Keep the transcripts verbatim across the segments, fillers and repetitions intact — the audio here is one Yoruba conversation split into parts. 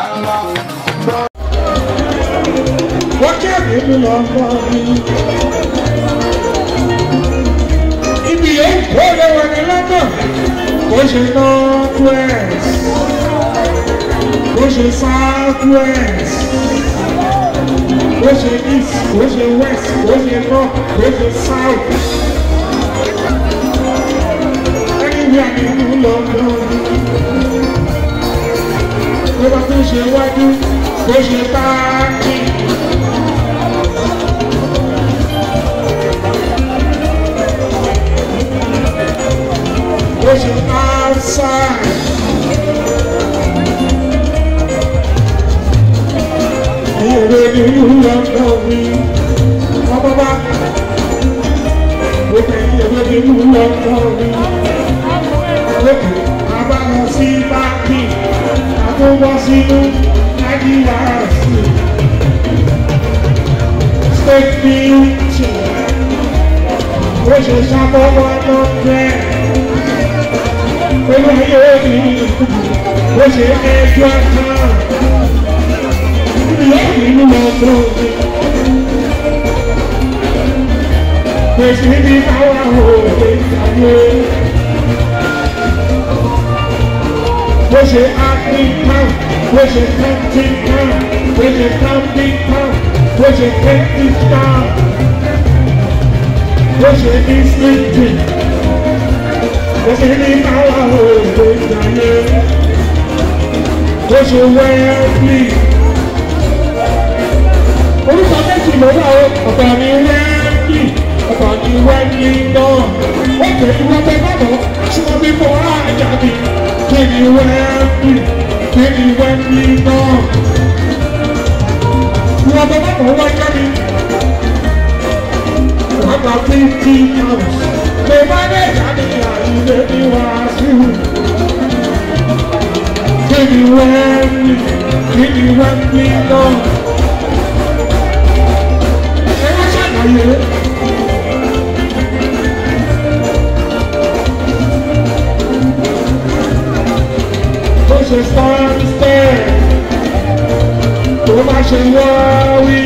Wọ́n kí ẹ̀mí mi lọ mọ́ mi. Ibi yóò kó lẹ́wọ̀ ní London. Bó ṣe north west, bó ṣe south west, bó ṣe east, bó ṣe west, bó ṣe north, bó ṣe south. Anywhere nínú London. Bó bá tún ṣe wájú, bó ṣe báàkì. Bó ṣe outside. Ìwé nínú London mi. Ọmọ bá. Ó fẹ́ ìwé nínú London mi. Lókè, a bá lọ sí báàkì. Tó wá sínú Nàìjíríà sí state beauty ó ṣe ṣàbọ̀wọ̀ lọ́fẹ́ pẹ̀lú ayé mi ó ṣe ẹjọ́ kan ìyá ìlú ọ̀dọ́ mi pèsè ní àwọn òwe ìyàwó. Where's your acting town? Where's your counting town? Where's your counting town? Where's your counting town? Where's your district? Where's your neighborhood? Where's your wealthy? Orúkọ méjì ló wà ó, ọ̀pọ̀ ní wealthy, ọ̀pọ̀ ní wealthy náà. Ó kè é wọ́n bẹ́ẹ̀ bá bọ̀, ṣùgbọ́n bí mo rà jáde. Can you wealthy? Can you wealthy now? You are the one who wants money. What about fifty pounds? The money that you let me wash you. Can you wealthy? Can you wealthy now? Hey, what's that now, you? Você está no pé, toma worry.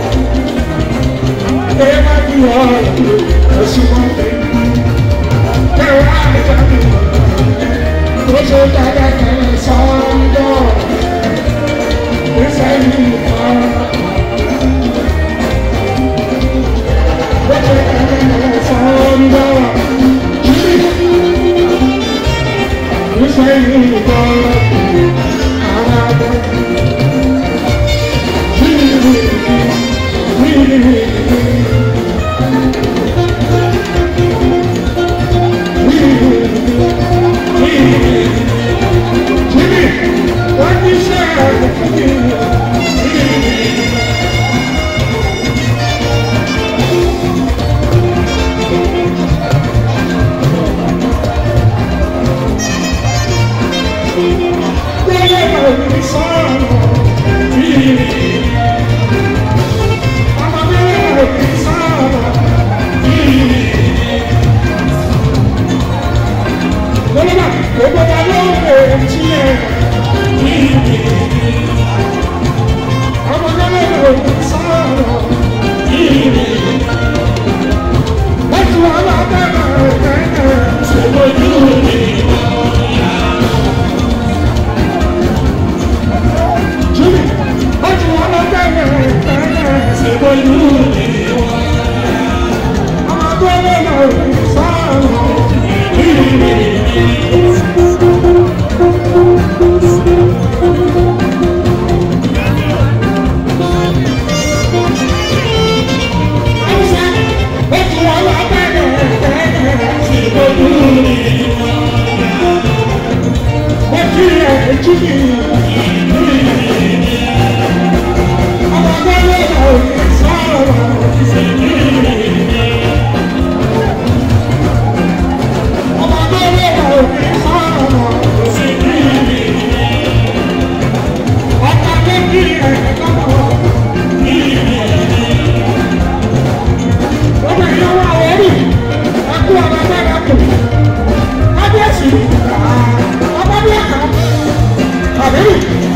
É mais pior, eu sou uma vez. Eu acho que você está naquela sonda. Esse é meu pai. Você está naquela sonda. Esse é meu pai. Tá vendo?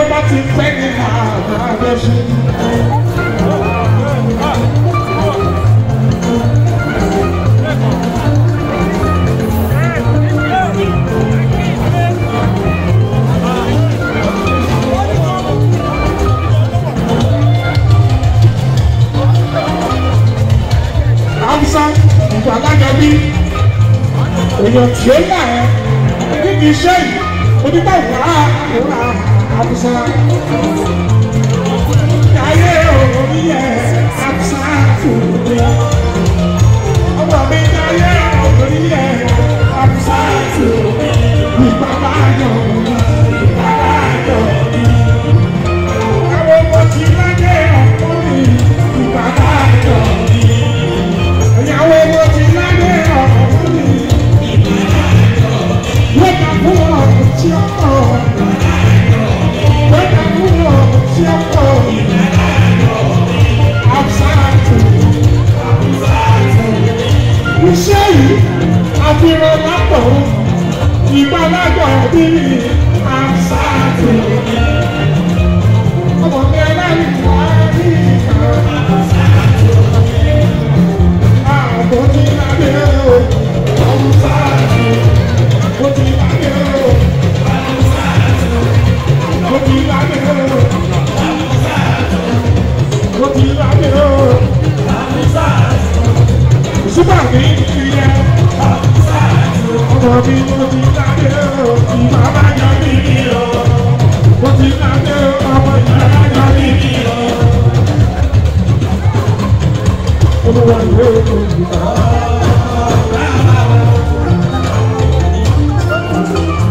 bá ti fẹ́ ní àgbàgbẹ́sí. Hausa ìgbà alájọ bí èèyàn tí ó yà ẹ́ níbi iṣẹ́ yìí onígbà wàá ìwà Hausa. Ayé òní yẹ Hausa tó dé. Ọmọ mi ayé òní yẹ Hausa tó dé. Ìbàbá yọ̀ ìbàbá yọ̀ àwọn ọmọ tí láyé ọ̀pọ̀ mi ìbàbá yọ̀. Ìyàwó owó ti láyé ọ̀pọ̀ mi wọ́n kà fún ọ tí ó kọ̀ wọ́n kà fún ọ tí ó kọ̀ àbùsàtù iṣẹ́ yìí àfihàn lápò ìgbàlágbọ̀ bí àbùsàtù ọmọ mi ẹlẹ́rìí wá ní ìkà àbùsàtù àbò tí láyé o àbùsàtù ó ti láyé o àbùsàtù ó ti láyé o àbùsàtù ó ti láyé o àbùsàtù ìṣúgbà mi ti yẹ àbùsàtù ọmọ mi ó ti láyé o ìgbà bá yọ mí o ó ti láyé o ọmọ ìgbà bá yọ mí o. Olúwa ìwé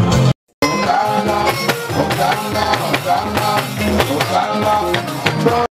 olùkọ́.